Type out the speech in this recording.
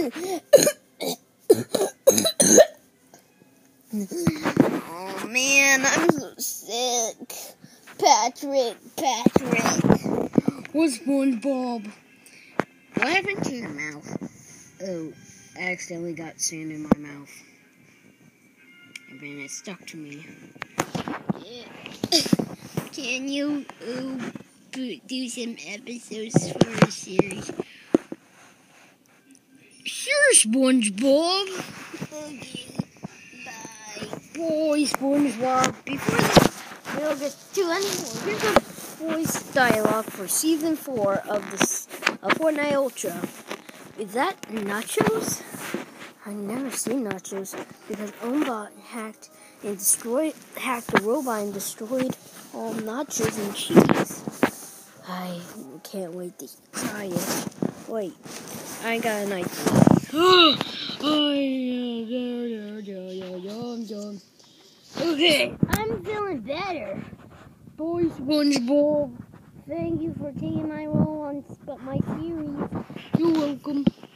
Oh man, I'm so sick. Patrick. What's Spongebob? What happened to your mouth? Oh, I accidentally got sand in my mouth. And then it stuck to me. Can you do some episodes for the series? Sure, Spongebob. Okay, bye. Boy, Spongebob. Before we'll get to anymore, here's a voice dialogue for Season 4 of Fortnite Ultra. Is that Nachos? I've never seen Nachos because Ombot hacked the robot and destroyed all nachos and cheese. I can't wait to try it. Wait, I got an idea. Okay, I'm feeling better. Boy, Spongebob, thank you for taking my role on my series. You're welcome.